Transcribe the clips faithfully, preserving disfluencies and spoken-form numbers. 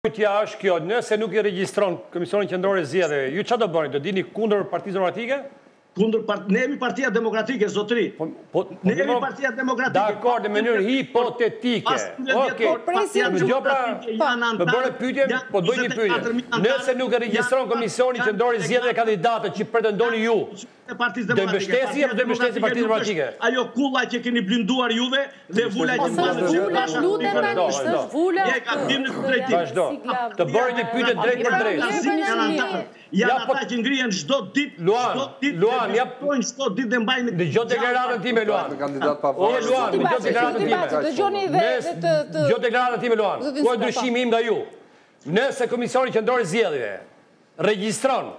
Pyetja është kjo, nëse nuk i regjistron Komisioni Qendror i Zgjedhjeve, ju çfarë do bëni? Do dini kundër Partisë Demokratike? Kundër part... Ne jemi Partia Demokratike, zotëri. Po, po, ne jemi Partia Demokratike. Dakor, në mënyrë hipotetike. Okej. Më dëgjoj pra, më bëre pyetje, po bëj një pyetje. Nëse nuk e regjistron Komisioni Qendror i Zgjedhjeve kandidatët që pretendoni ju, do mbështesi apo do mbështesi Partinë Demokratike? Ajo kulla që keni blinduar juve dhe vula që Vula, vula. Ja ka dimë në drejtim. Vazhdo. Të bëri një pyetje drejt për drejt. Ja ata që ngrihen çdo ditë, çdo ditë. Luan, ja pojnë çdo ditë dhe mbajnë. Dëgjoj deklaratën time Luan. Kandidat pa O Luan, dëgjoj deklaratën time. Dëgjoni dhe të Dëgjoj deklaratën time Luan. Ku është ndryshimi im nga ju? Nëse Komisioni Qendror i Zgjedhjeve regjistron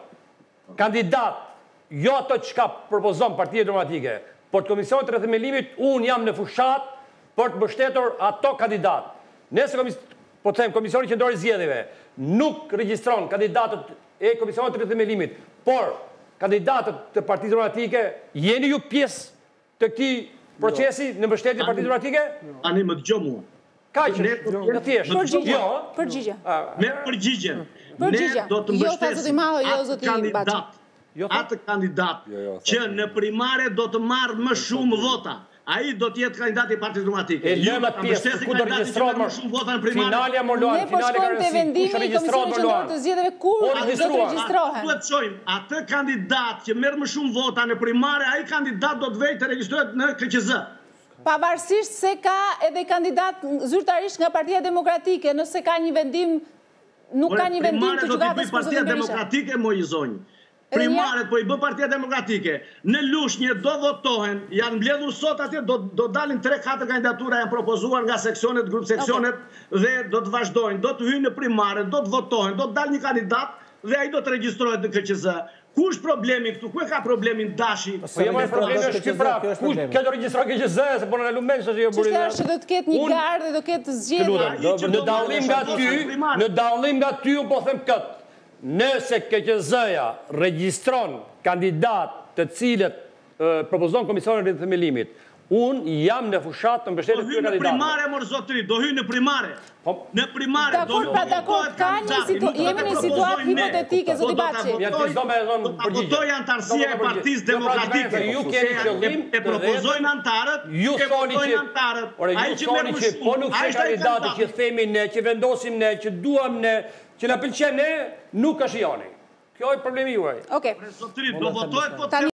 kandidat jo ato që ka propozon Partia Demokratike, por të Komisionit të Rrethmelimit, unë jam në fushat për të mbështetur ato kandidat. Nëse komis... po të them, Komisioni Qendror i Zgjedhjeve nuk regjistron kandidatët e Komisionit të Rrethmelimit, por kandidatët të Partisë Demokratike, jeni ju pjesë të këtij procesi në mbështetje të Partisë Demokratike? Ani më dëgjoj mua. Kaq, në thjesht. Përgjigje. Jo, Përgjigje. Me përgjigjen. Përgjigje. Ne do të mbështesim kandidat. Atë kandidat që në primare do të marrë më shumë vota. Ai do të jetë kandidati i Partisë Demokratike. E lëmë atë pjesë ku do regjistrohet më shumë vota në primare. Finalja më luan, Ne po shkojmë te vendimi i Komisionit Qendror të Zgjedhjeve kur do të regjistrohen. Duhet të shojmë atë kandidat që merr më shumë vota në primare, ai kandidat do të vejë të regjistrohet në K Q Z. Pavarësisht se ka edhe kandidat zyrtarisht nga Partia Demokratike, nëse ka një vendim, nuk ka një vendim të gjykatës për Partia Demokratike, moj zonjë. Primaret po i bë Partia Demokratike. Në Lushnjë do votohen, janë mbledhur sot atje, do, do dalin tre katër kandidatura janë propozuar nga seksionet, grup seksionet, okay. Dhe do të vazhdojnë, do të hyjnë në primaret, do të votohen, do të dalë një kandidat dhe ai do të regjistrohet në K Q Z. Ku është problemi këtu? Ku e ka problemin Dashi? Po jemi problemi është ky pra. Ku ka të regjistrohet K Q Z, se po në lumen se jo burim. Çfarë është do të ketë një gardë dhe do ketë zgjedhje. Në dallim nga ty, në dallim nga ty un po them këtë. Nëse K Q Z-ja regjistron kandidat të cilët propozon Komisionin e Rrethmelimit, unë jam në fushat të mbështetur këtyre kandidatëve. Do hyjë në primare, mor zotëri, do hyjë në primare. Në primare do hyjë. Dakor, ka një situatë, jemi në situatë hipotetike, zoti Baçi. Ja ti do më dhon përgjigje. Votoi antarësia e Partisë Demokratike. Ju keni qëllim e propozojnë antarët, ju thoni që ai që thoni që po nuk është kandidati që themi ne, që vendosim ne, që duam ne, që na pëlqen ne, nuk ka shijoni. Kjo është problemi juaj. Okej. Zotëri, do votohet po